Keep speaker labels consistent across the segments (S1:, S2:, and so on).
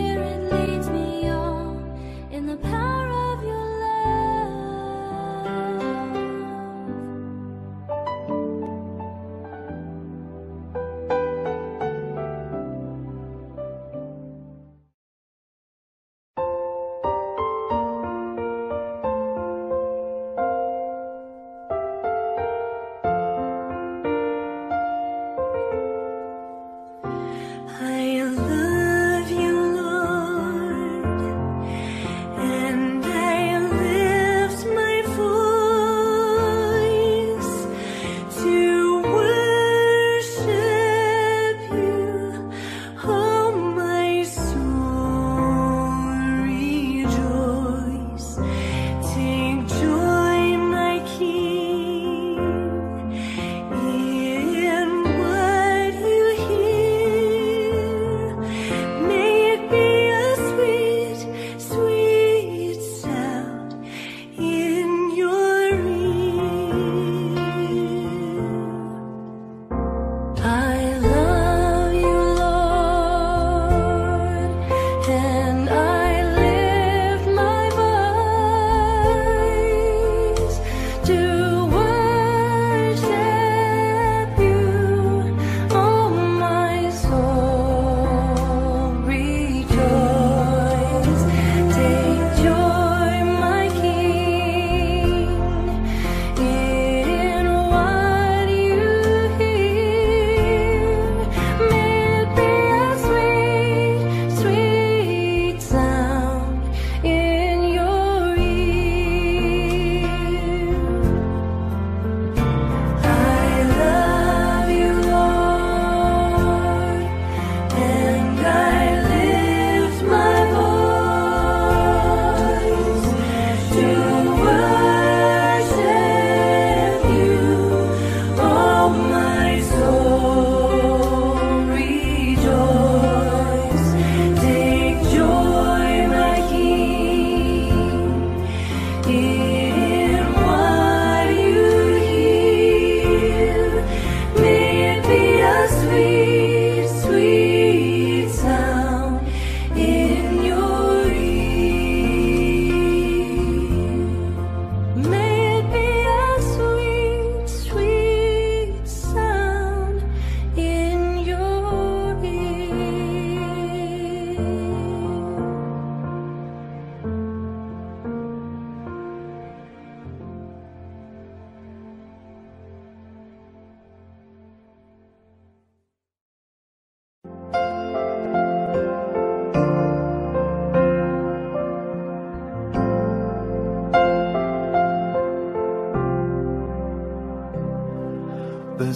S1: The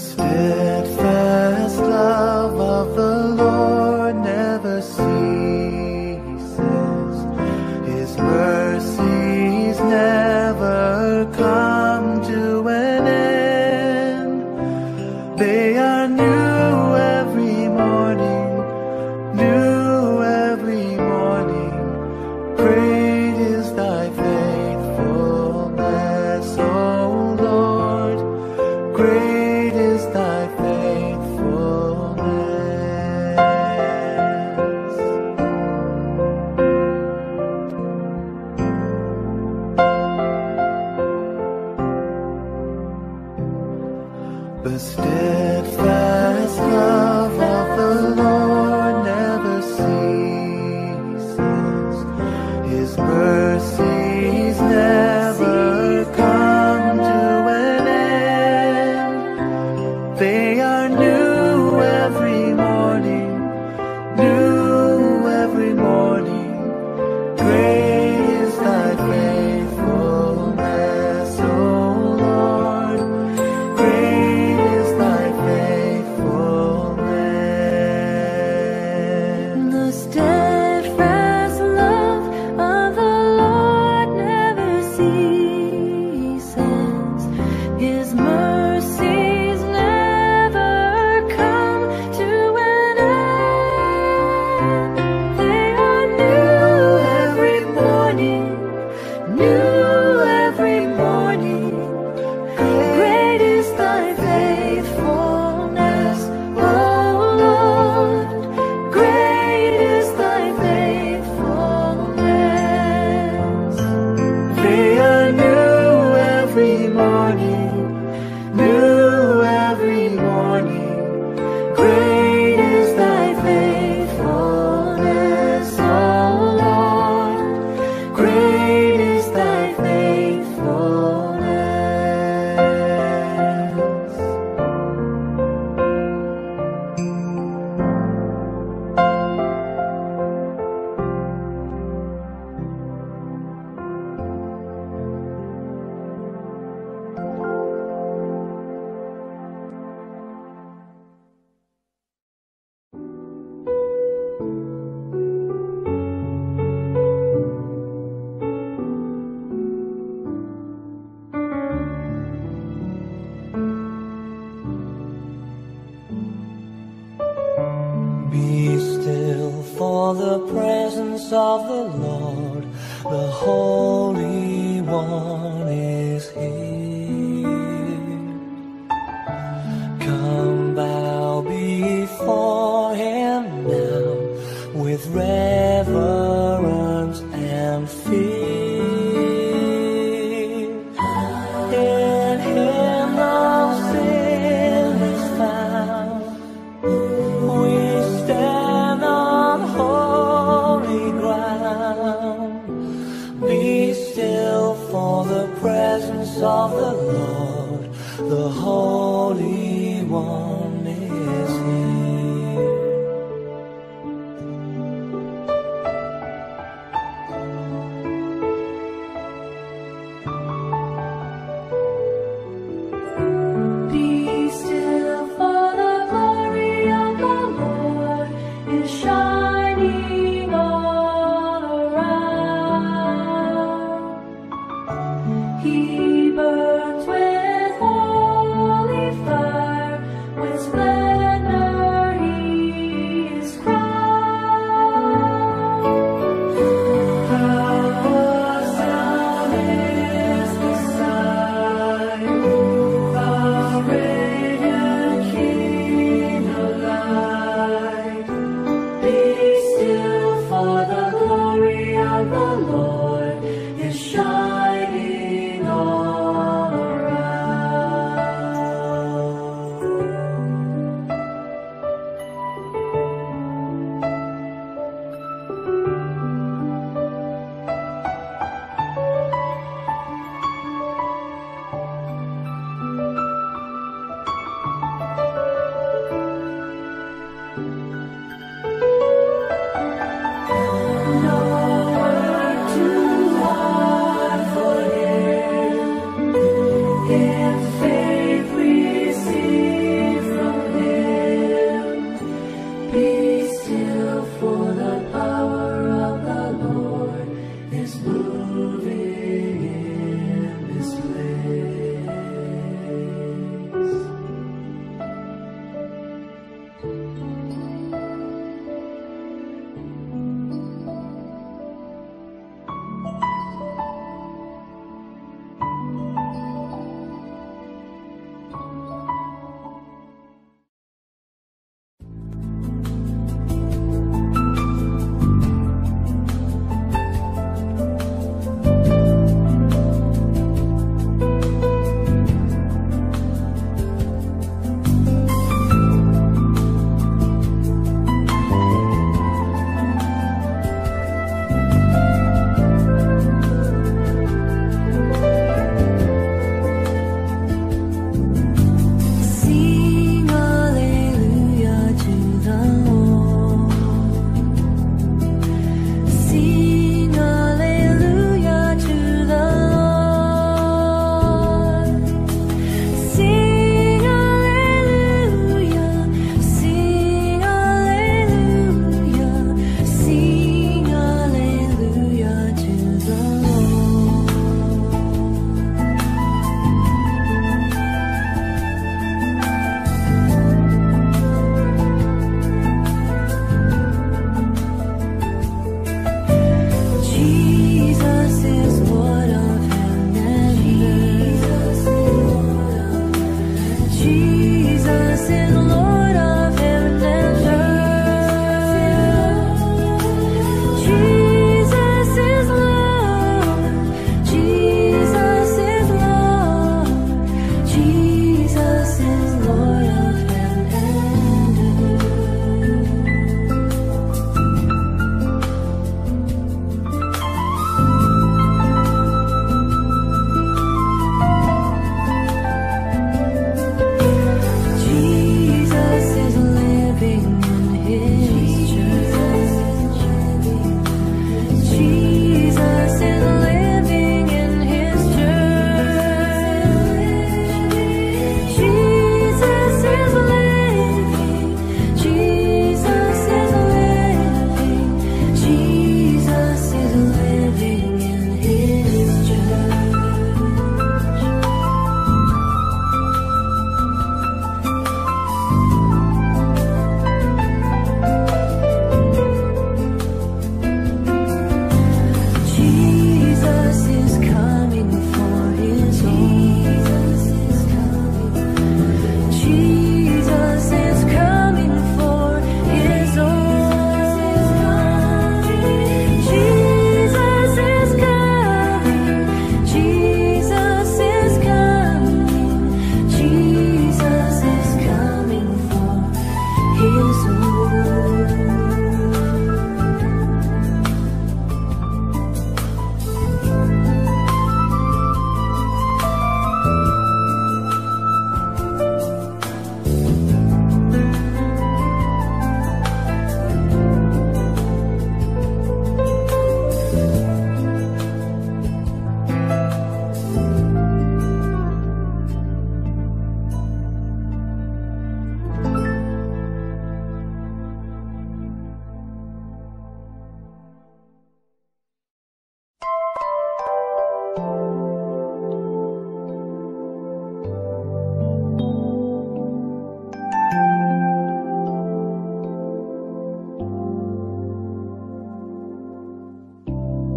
S1: steadfast love of the Lord never ceases. His mercies never come to an end. They are new every morning, new every morning. Great is thy faithfulness, O Lord. Great is thy faithfulness. The steadfast love of the Lord never ceases. His mercies never come to an end. They are new every morning, new every morning. Great is thy faithfulness, O Lord. Great is thy faithfulness.
S2: The steadfast love of the Lord
S1: presence of the Lord, the Holy One is here. Come bow before Him now with reverence and fear. In Him no sin is found. We stand on holy ground. Be still for the presence of the Lord, the Holy One is here.
S2: Be still, for the glory of the Lord is shining all around. He burns with holy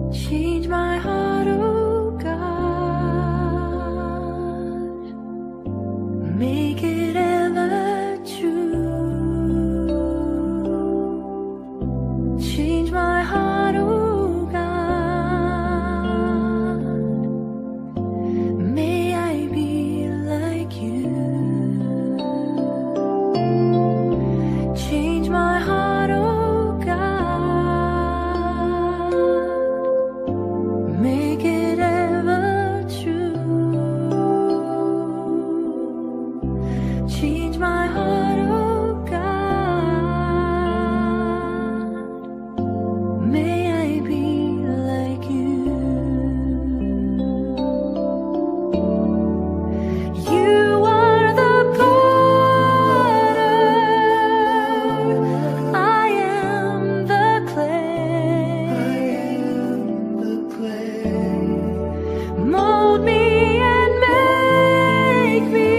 S2: Change my heart, oh God, make it ever true. Change my heart, oh God, may I be like you. Change my heart, oh God, make it ever true. Change my heart, oh God, may I be like you. You are the potter, I am the clay. Mold me and make me.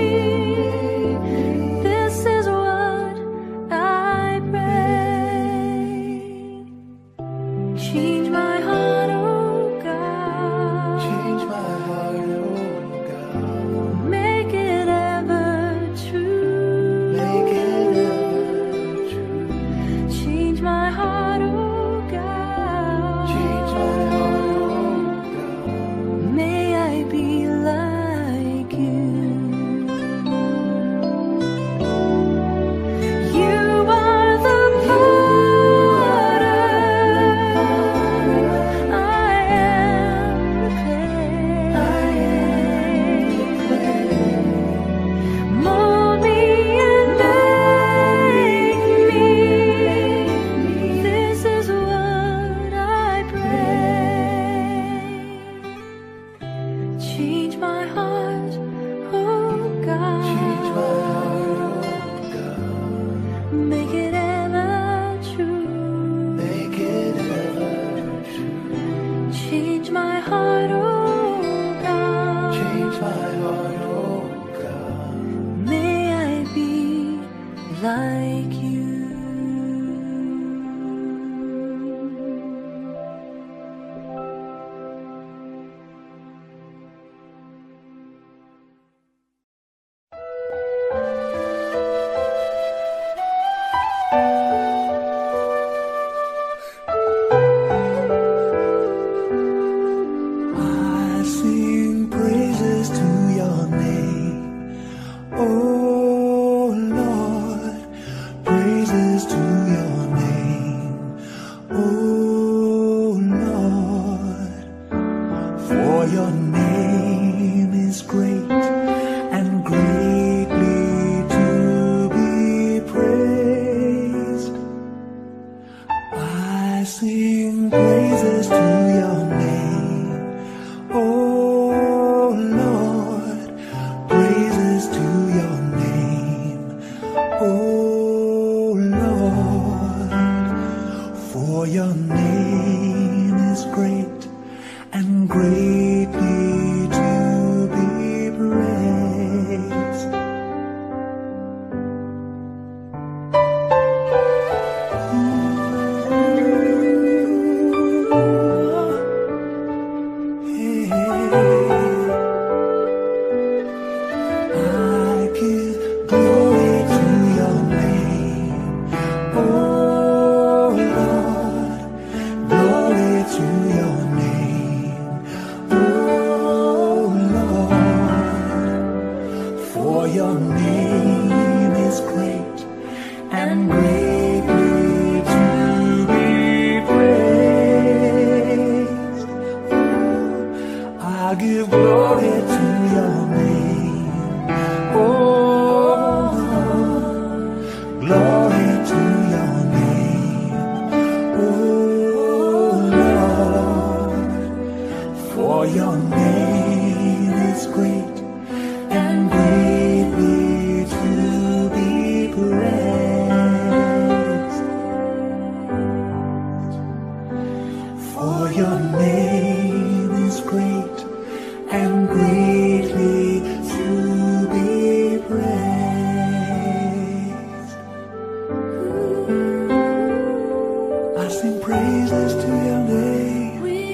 S2: This is what I pray. Change my heart, oh God.
S1: Change my heart, oh God.
S2: Make it ever true.
S1: Make it ever true.
S2: Change my heart, oh God.
S1: Change my heart, oh God.
S2: May I be like you. You are the potter, I am the clay. Mold me and make me. This is what I pray. Change my heart, oh God.
S1: Change my heart, oh God.
S2: Make it ever true.
S1: Make it ever true.
S2: Change my heart, oh God.
S1: Change my heart, oh God.
S2: May I be like you.
S1: I sing praises to your name, oh Lord. Praises to your name, oh Lord. For your name is great and greatly to be praised. I sing praises to your name, oh Lord. Praises to your name, oh Lord. For your name is great and greatly to be praised. I give glory to your name, oh Lord. Glory to your name, oh Lord. For your name is great and greatly to be praised. I give glory to your name, oh Lord. Glory to your name, oh Lord. For your name is great and greatly to be praised. For your name is great and greatly to be praised. I sing praises to your name.
S2: We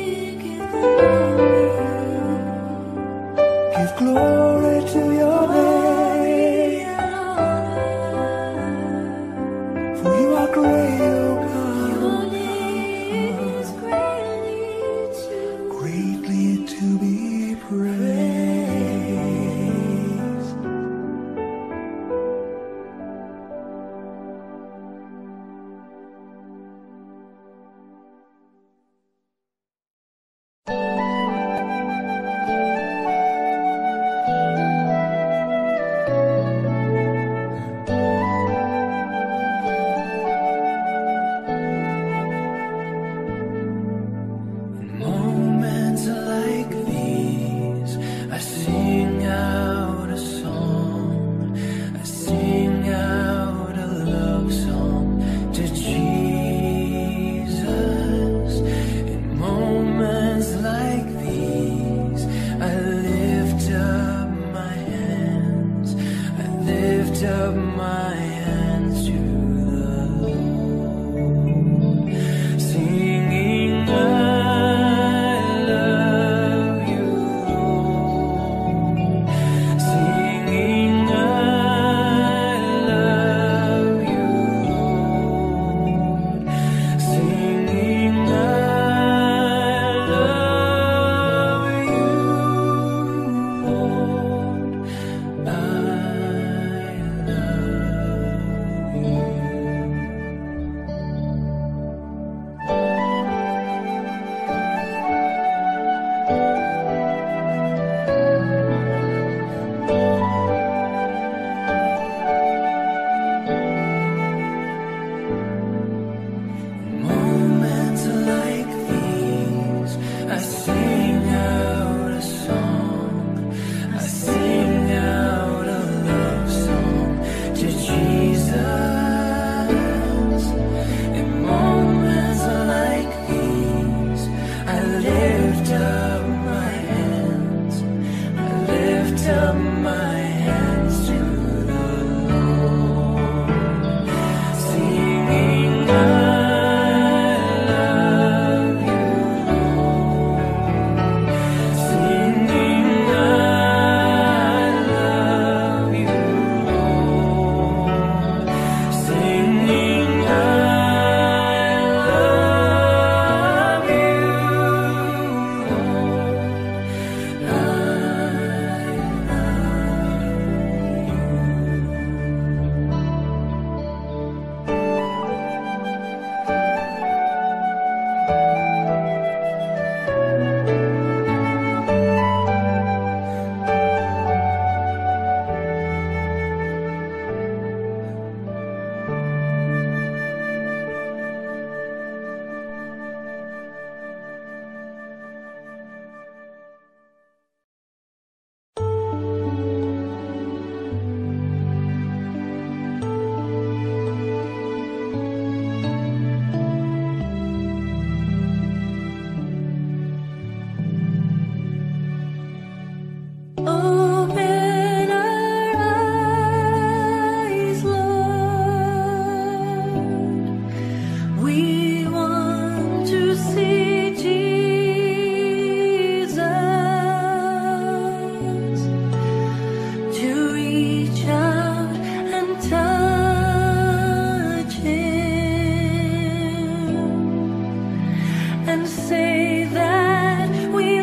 S2: and say that we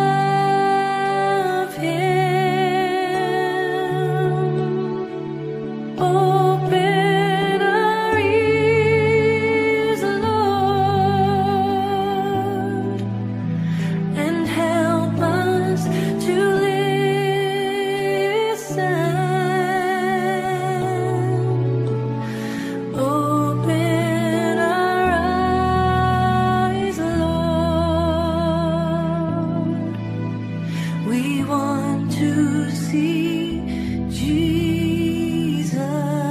S2: love Him. Open our ears, Lord, and help us to listen. Open our eyes, Lord. We want to see Jesus.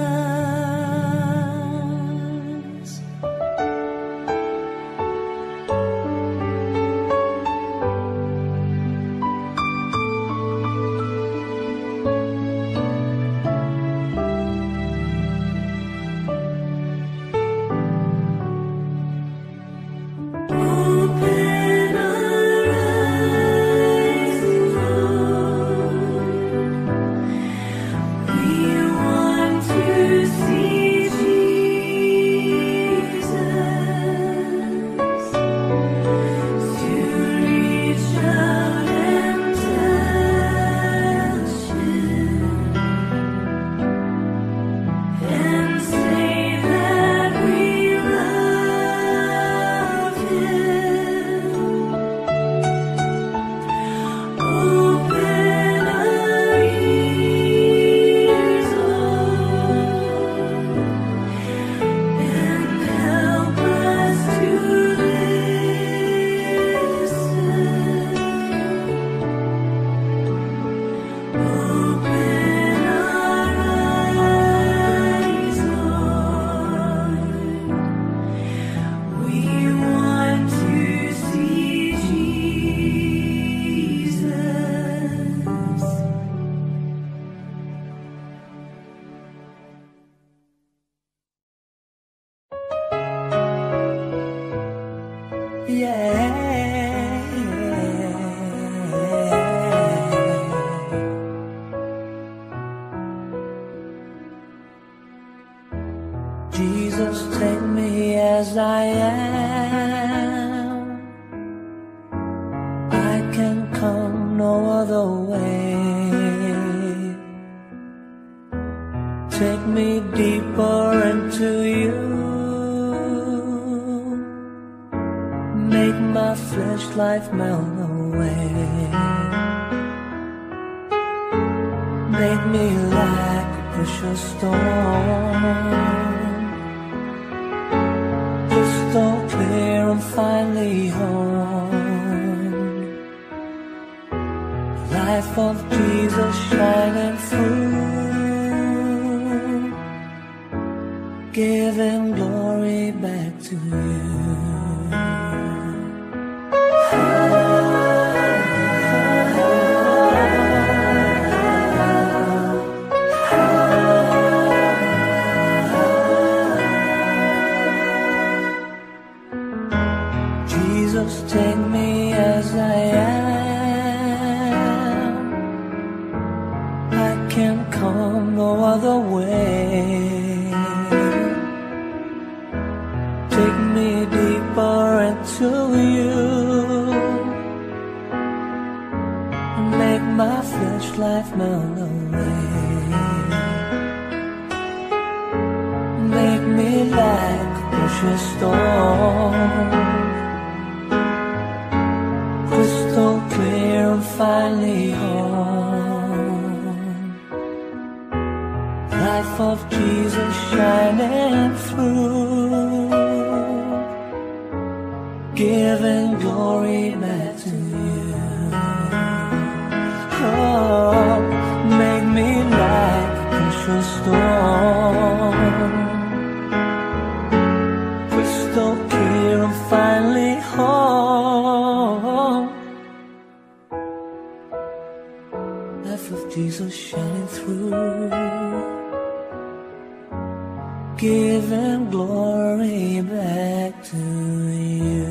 S2: Open our eyes, Lord. We want to see Jesus, to reach out and touch Him, and say that we love Him. Open our ears, Lord, and help us to listen. Open our eyes, Lord. We want to see Jesus.
S1: Jesus, take me as I am. I can come no other way. Take me deeper into you. Make my flesh life melt away. Make me like a precious stone, crystal clear and finely honed. Life of Jesus shining through, giving glory back to you. Jesus, take me as I am. I can come no other way. Take me deeper into you. Make my flesh life melt away. Make me like a precious stone, crystal clear and finely honed. Life of Jesus shining through, giving glory back to you. Oh, make me like a precious stone, crystal clear and finely honed. Life of Jesus shining through, giving glory back to you.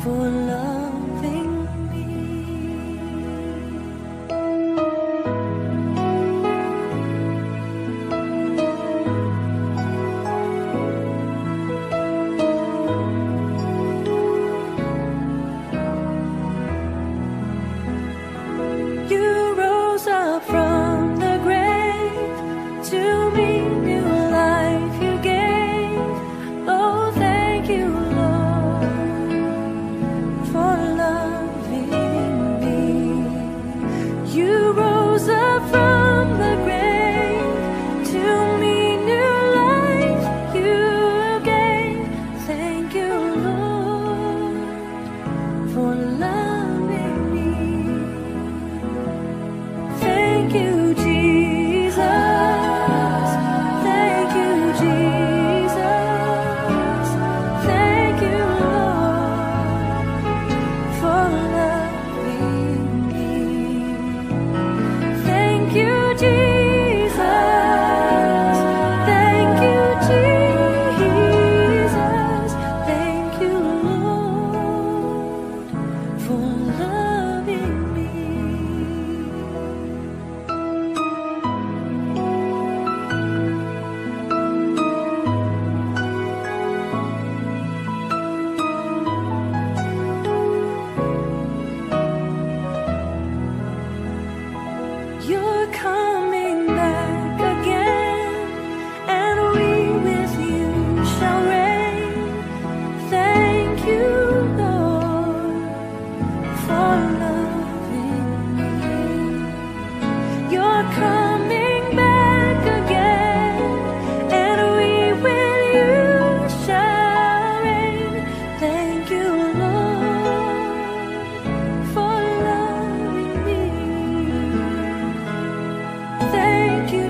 S2: for loving me. You rose up from the grave, to me new life you gave. Oh, thank you, Lord, for loving me. You rose up from the grave, to me new life you gave. Thank you, Lord, for loving me. Thank you, Jesus. Thank you, Jesus. Thank you, Lord, for loving me. Thank you, Jesus. Thank you, Jesus. Thank you, Lord, for loving me. You're coming back again, and we with you shall reign. Thank you, Lord, for loving me. You're coming back again, and we with you shall reign. Thank you, Lord, for loving me. Thank you,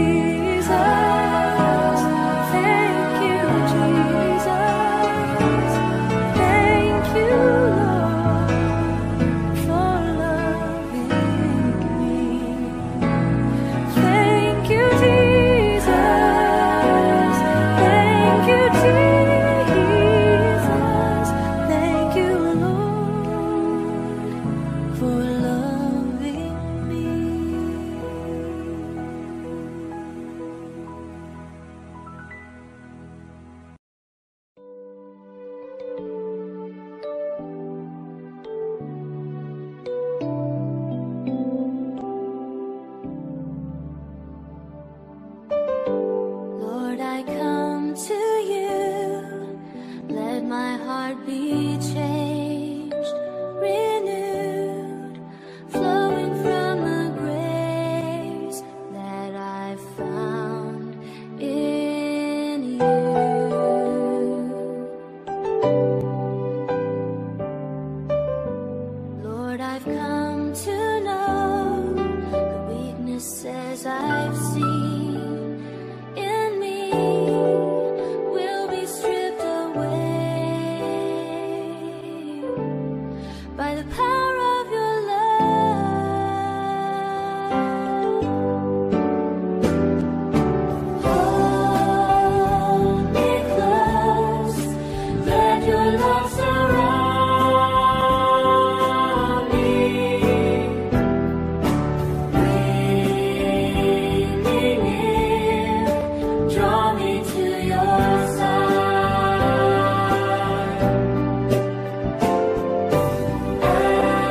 S2: Jesus. Thank you, Jesus. Thank you, Lord, for loving me. Thank you, Jesus. Thank you, Jesus. Thank you, Lord, for loving me. Lord, I come to you. Let my heart be changed, renewed, flowing from the grace that I found in you. Lord, I've come to know the weaknesses I've seen in me will be stripped away by the power of your love. Hold me close, let your love surround me. Bring me near, draw me to your side.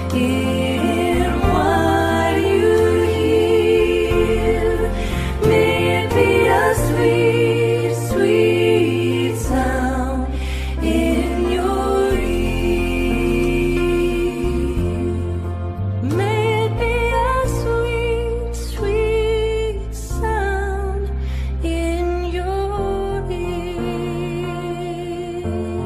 S2: in what you hear. May it be a sweet, sweet sound in your ear. May it be a sweet, sweet sound in your ear.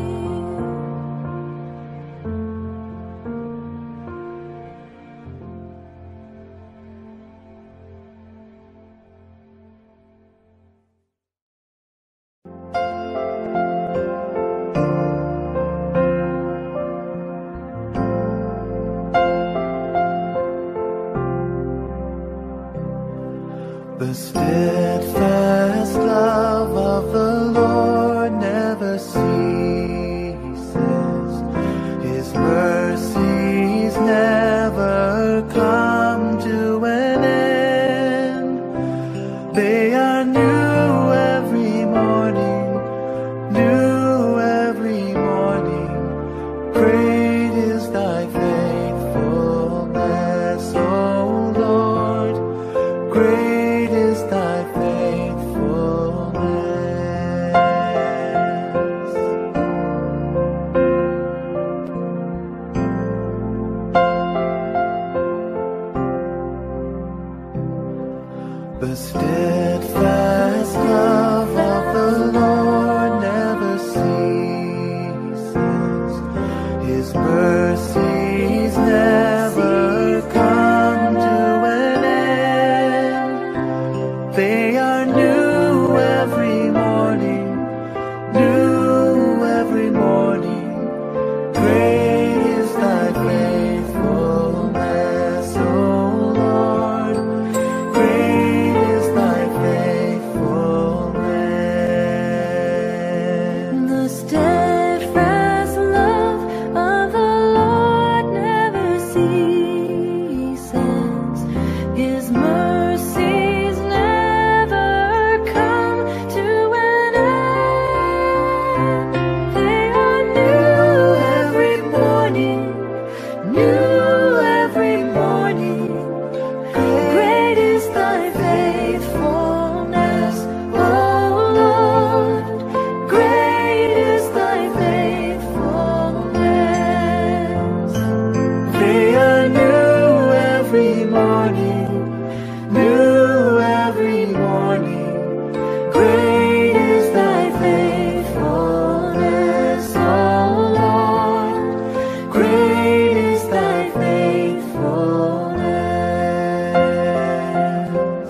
S1: The steadfast love of the Lord never ceases. His mercies never come to an end. They are new every morning, new every morning. Great is thy faithfulness, O Lord. Great is thy faithfulness. The steadfast love of the Lord never ceases. His mercies never come to an end. They are new every morning, new every morning. Great is thy faithfulness, O Lord. Great is thy faithfulness.
S2: The steadfast love of the Lord never ceases. His mercies never come to an end. They are new every morning, new every morning. Great is thy faithfulness, O Lord. Great is thy faithfulness.
S1: They are new every morning, new every morning. Great is thy faithfulness, O Lord. Great is thy faithfulness.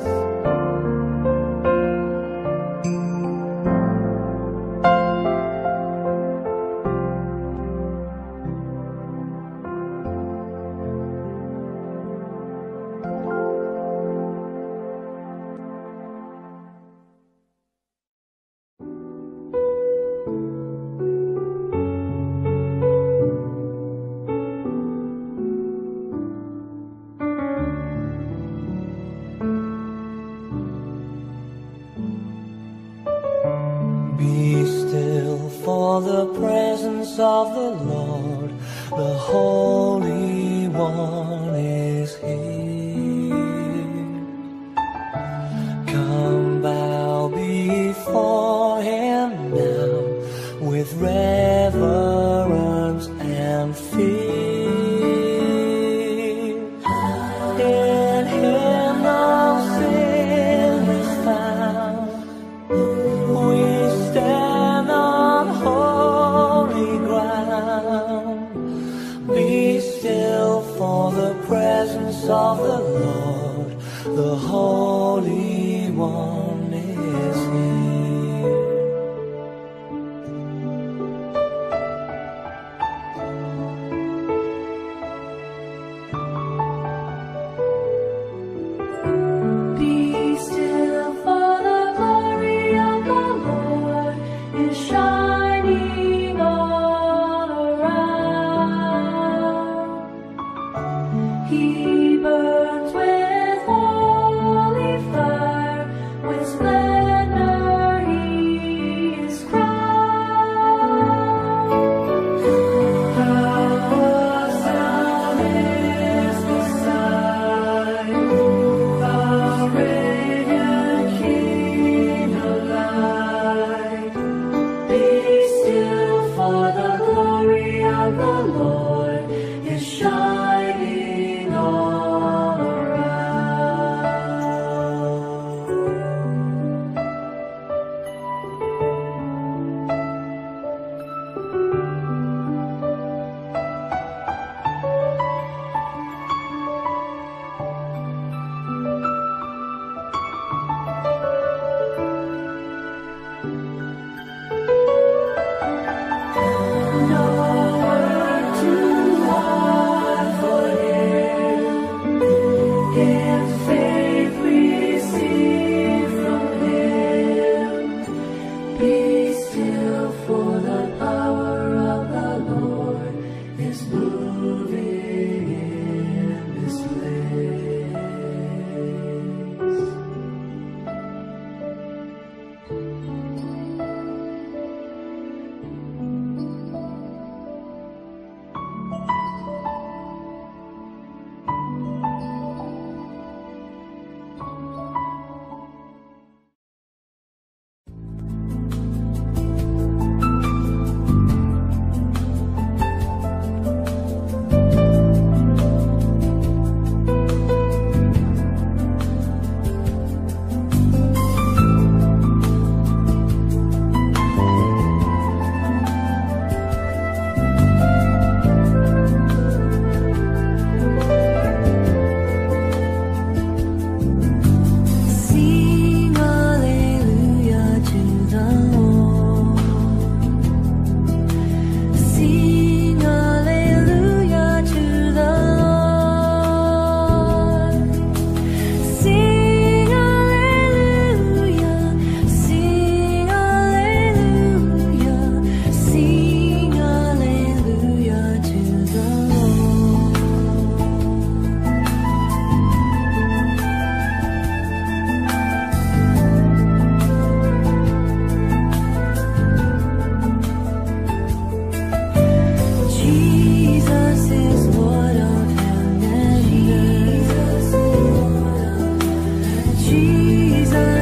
S3: Be still for the presence of the Lord, the Holy One is here. Come bow before Him now with reverence and fear. In Him no sin is found. We stand on holy ground. Be still for the presence of the Lord, the Holy One is here.
S2: Be still, for the glory of the Lord is shining all around. He burns with holy fire, with splendor He is crowned. The sound is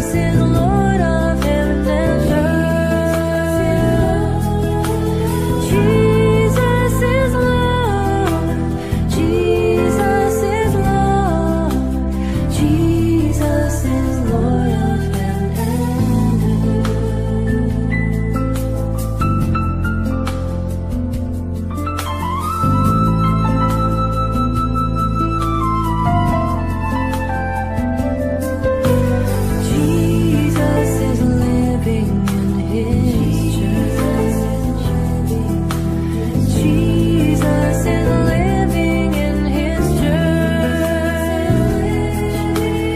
S3: is Lord of heaven and earth. Jesus is Lord. Jesus is Lord. Jesus is Lord of heaven and Jesus is living in His church. Jesus is living in His church.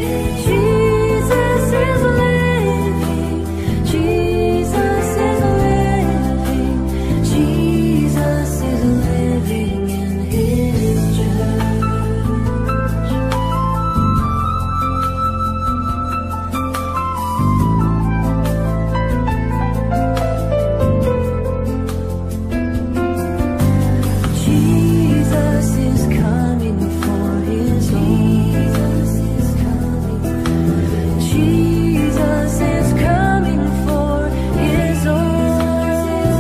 S3: Jesus is living. Jesus is living. Jesus is living in His church. Jesus is coming for His own. Jesus is coming for His own.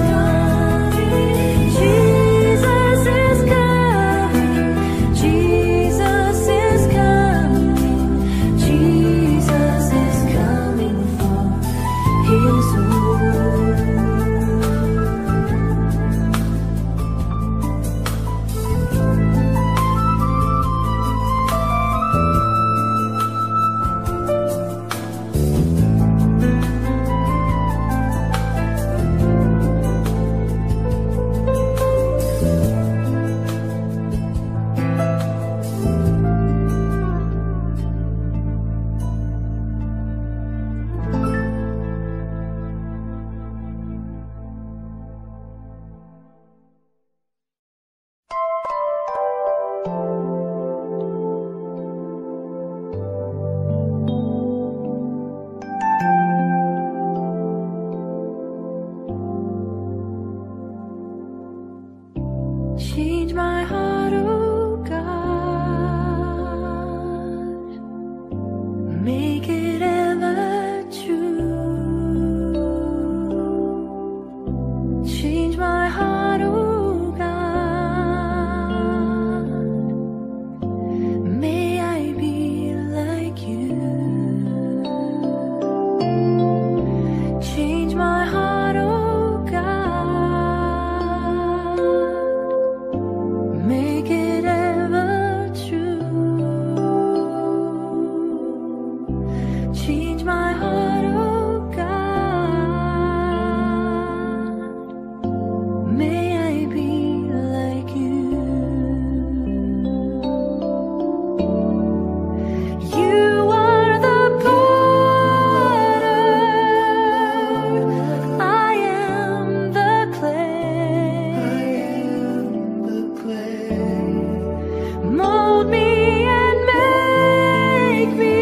S3: Jesus is coming. Jesus is coming. Jesus is coming for His own. Change my heart, oh God, make it ever true. Change my heart, oh God, may I be like you. Change my heart, oh God, make it ever true. Change my heart, oh God, may I be like you. You are the potter, I am the clay. Mold me and make me.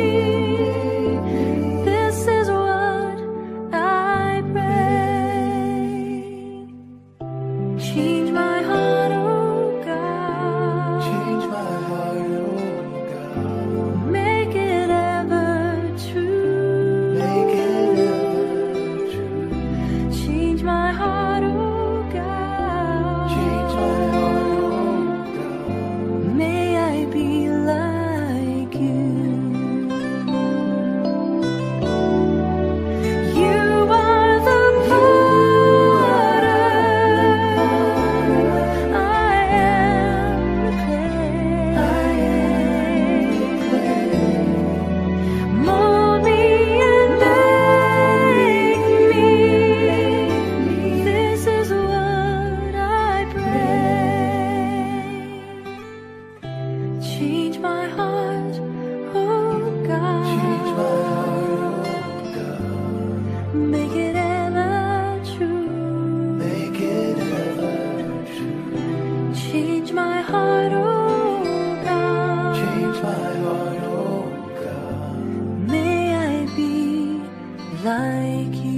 S3: This is what I pray. Change my heart, oh God.
S1: Change my heart, oh God.
S3: Make it ever true.
S1: Make it ever true.
S3: Change my heart, oh God.
S1: Change my heart, oh God.
S3: May I be like you. You are the potter, I am the clay. Mold me and make me. This is what I pray. Change my heart, oh God.
S1: Change my heart, oh God.
S3: Make it ever true.
S1: Make it ever true.
S3: Change my heart, oh God.
S1: Change my heart, oh God.
S3: May I be like you.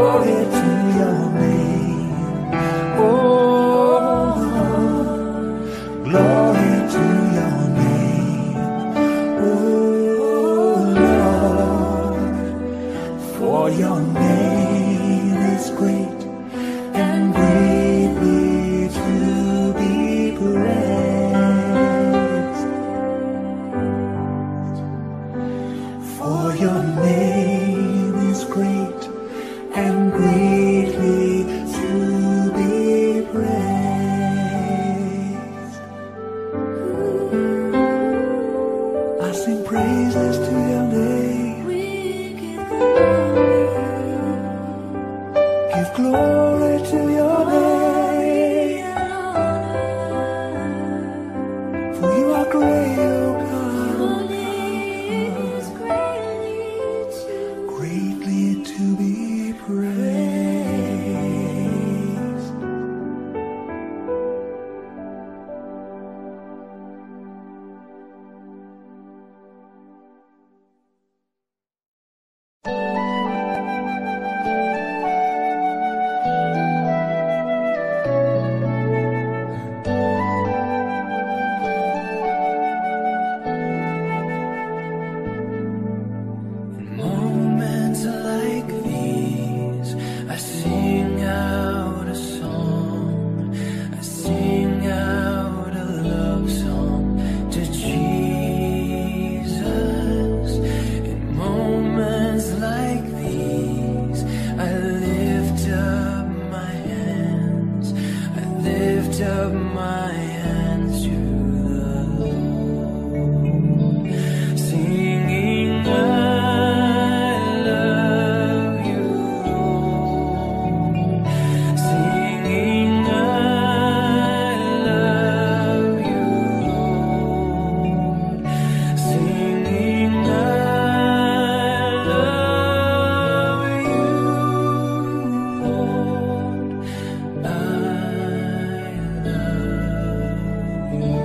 S1: glory to your name. Oh Lord, glory to your name. Oh Lord, for your name is great and greatly to be praised. For your name is great and greatly to be praised. I sing praises to your name.
S3: We give glory.
S1: Give glory to your name. For you are great, oh God.
S3: Your name is
S1: Greatly to be praised. In moments like these, I sing out a song. I sing out a love song to Jesus. In moments like these, I lift up my hands. I lift up my hands to the Lord, singing I love you, Lord. Singing I love you, Lord. Singing I love you, Lord. I love you.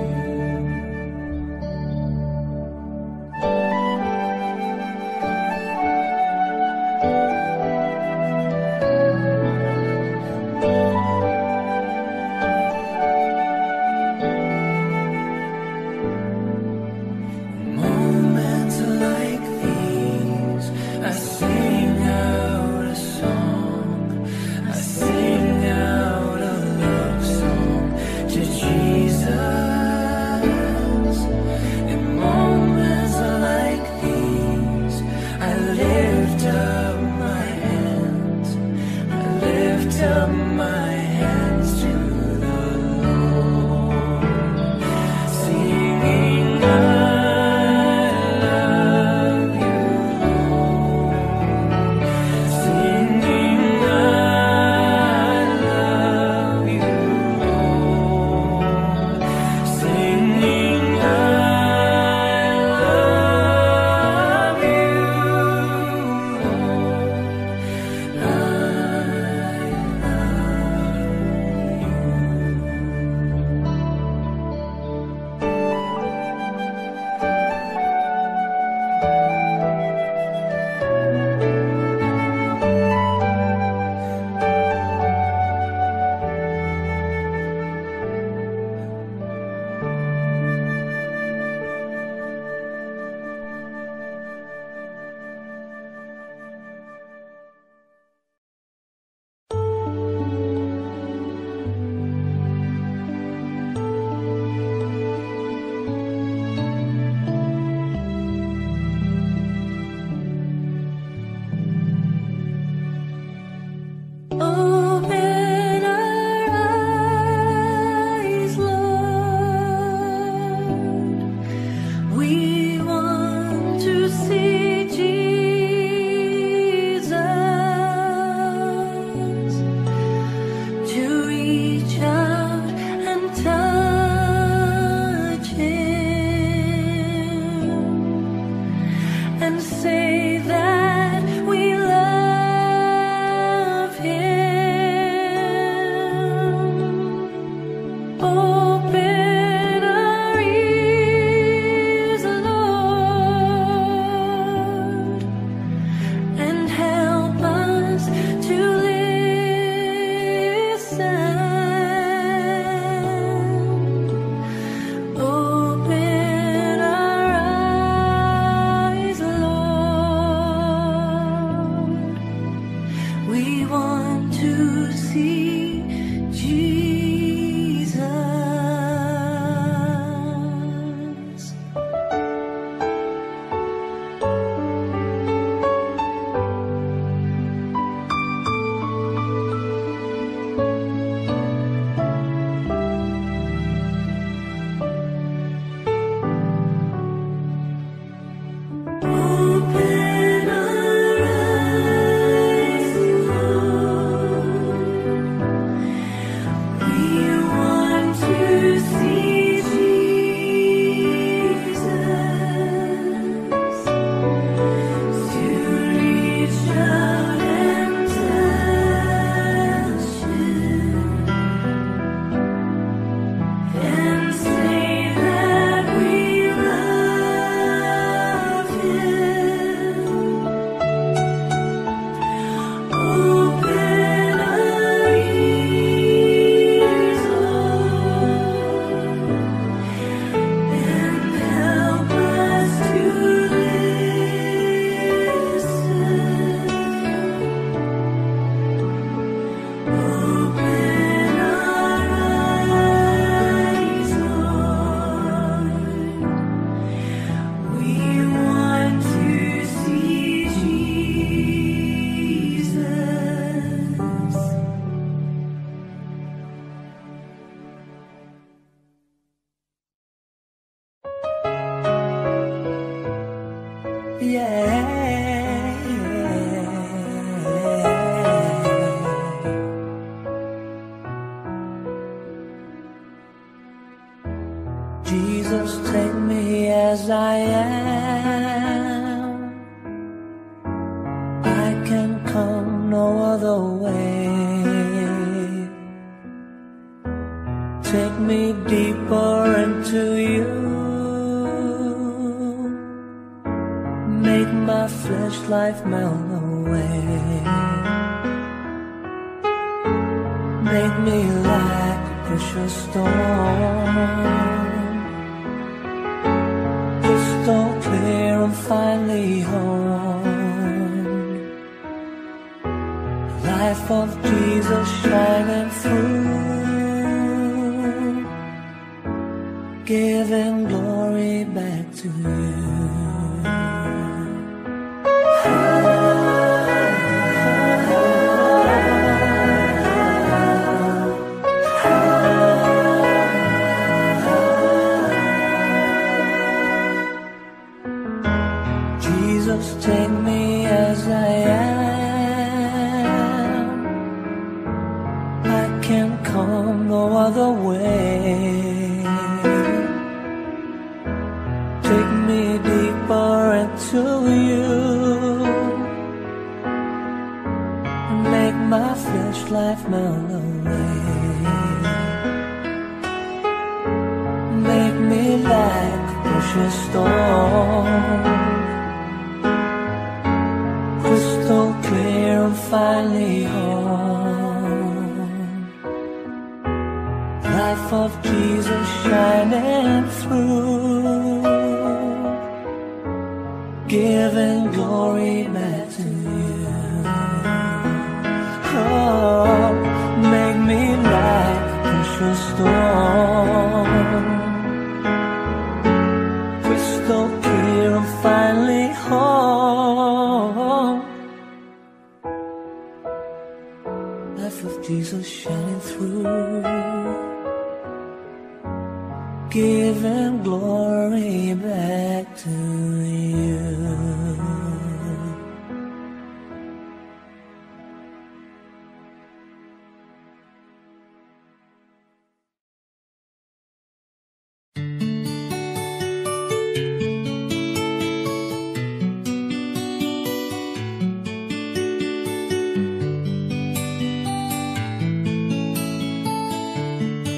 S1: Moments like these, I sing out a song. I sing out a love song to Jesus. In moments like these, I lift up my hands. I lift up my hands to the Lord, singing I love you, Lord. Singing I love you, Lord. Singing I love you, Lord. I love
S3: see Jesus. Open our eyes, Lord. We want to see Jesus, to reach out and touch Him, and say that we love Him. Open our ears, Lord, and help us to listen. Open our eyes, Lord. We want to see Jesus.
S1: Jesus, take me as I am. I can come no other way. Take me deeper into you. Make my flesh life melt away. Make me like a precious stone, crystal clear and finely honed. Life of Jesus shining through, giving glory back to you. Jesus, take me as I am. I can come no other way. Take me deeper into you, and make my flesh life melt away. Make me like a precious stone, crystal clear and finely honed. Life of Jesus shining through, giving glory back to you. Oh, make me like a precious stone, crystal clear and finely honed. Life of Jesus shining through, giving glory back to you.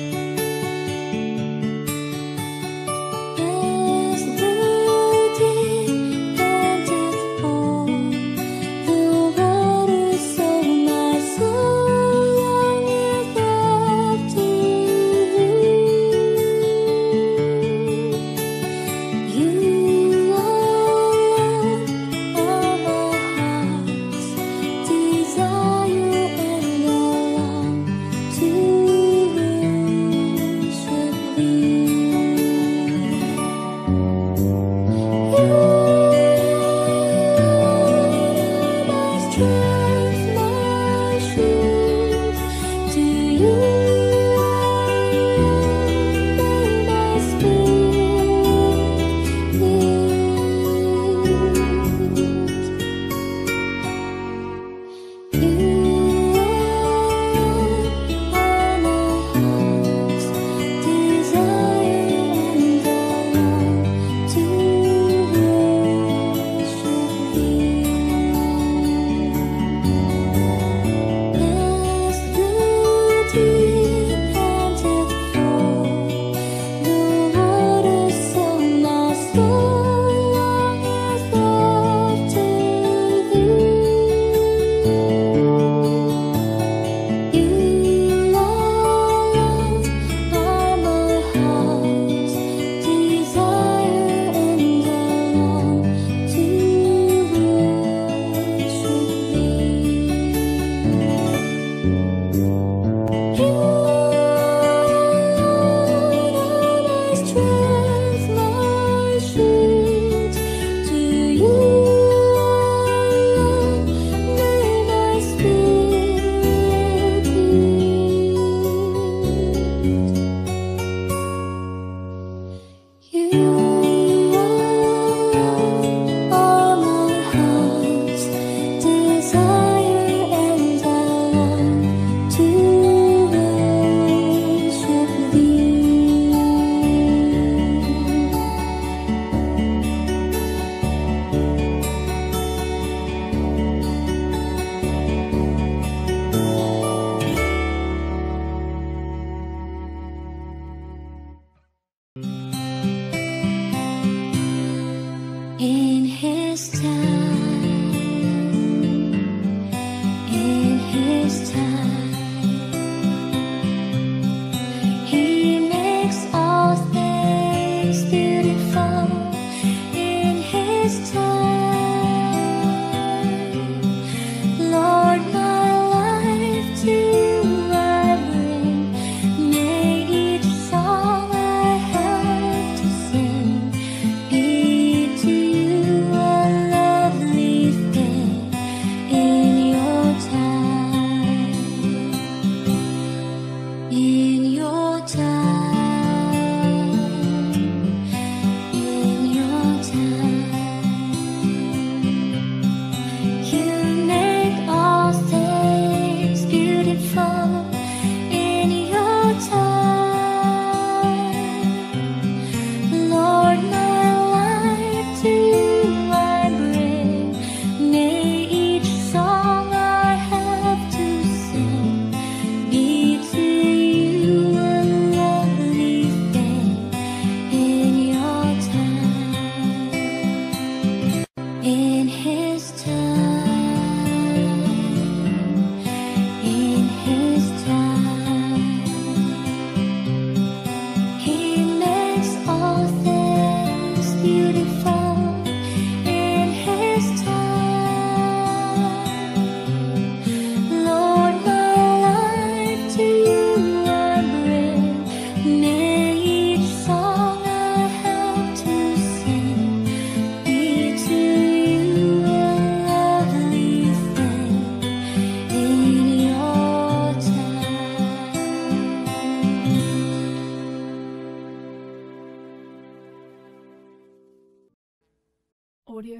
S3: As the day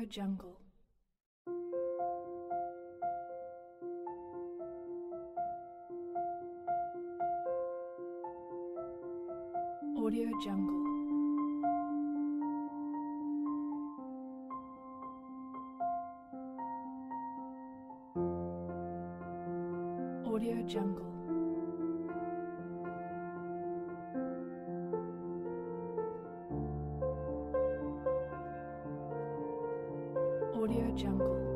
S4: Audio Jungle. Audio Jungle. Audio Jungle. Audio Jungle.